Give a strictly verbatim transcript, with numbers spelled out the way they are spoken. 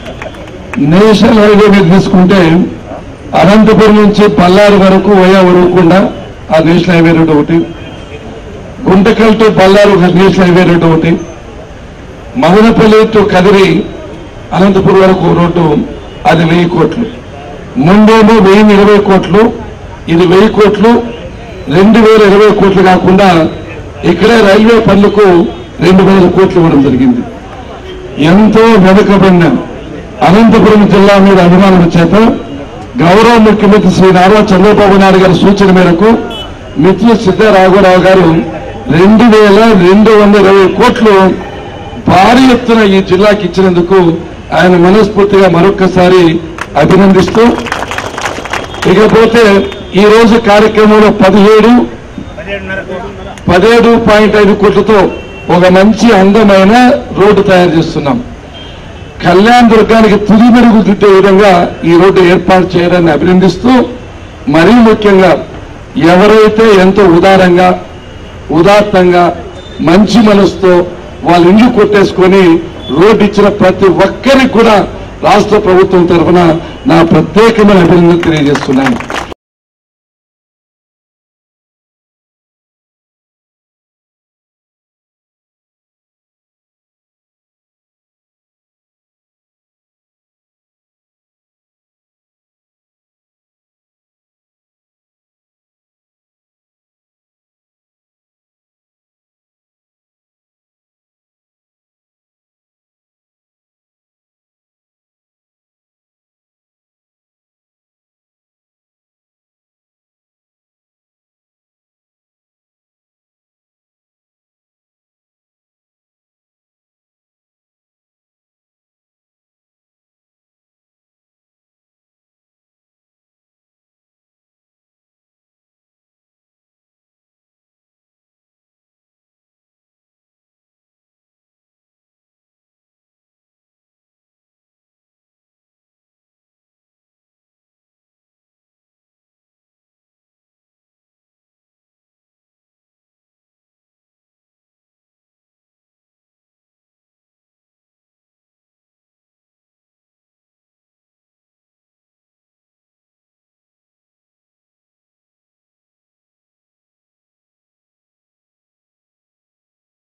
National highway మీద తీసుకుంటే అనంతపురం నుంచి పల్లారు వరకు వయా ఉరవకుండా ఆ నేషనల్ హైవే రోడ్ ఒకటి, Guntakal to Ballari national highway road ఒకటి, మదనపల్లి టు కదిరి అనంతపురం వరకు రోడ్డు అది వెయ్యి కోట్లు, ముందేమో వెయ్యి ఇరవై కోట్లు, ఇది వెయ్యి కోట్లు, రెండు వేల ఇరవై కోట్లు కాకుండా ఇక్కడే రైల్వే పనులకు రెండు వేల కోట్లు ఇవ్వడం జరిగింది. ఎంతో వెనుకబడిన అనంతపురం జిల్లా మీద అభిమానం చేత గౌరవ ముఖ్యమంత్రి శ్రీ నారా చంద్రబాబు నాయుడు గారి సూచన మేరకు మిత్రులు సిద్ధారాఘవరావు గారు రెండు వేల రెండు వందల ఇరవై కోట్లు భారీ ఎత్తున ఈ జిల్లాకి ఇచ్చినందుకు ఆయన మనస్ఫూర్తిగా మరొక్కసారి అభినందిస్తూ, ఇకపోతే ఈ రోజు కార్యక్రమంలో పదిహేడు పదిహేడు పాయింట్ ఐదు కోట్లతో ఒక మంచి అందమైన రోడ్డు తయారు చేస్తున్నాం. కళ్యాణ్ దుర్గానికి తుది మెరుగు దిద్దే విధంగా ఈ రోడ్డు ఏర్పాటు చేయడాన్ని అభినందిస్తూ, మరీ ముఖ్యంగా ఎవరైతే ఎంతో ఉదారంగా ఉదాత్తంగా మంచి మనసుతో వాళ్ళ ఇల్లు కొట్టేసుకొని రోడ్డు ఇచ్చిన ప్రతి ఒక్కరికి కూడా రాష్ట్ర ప్రభుత్వం తరఫున నా ప్రత్యేకమైన అభినందన తెలియజేస్తున్నాను.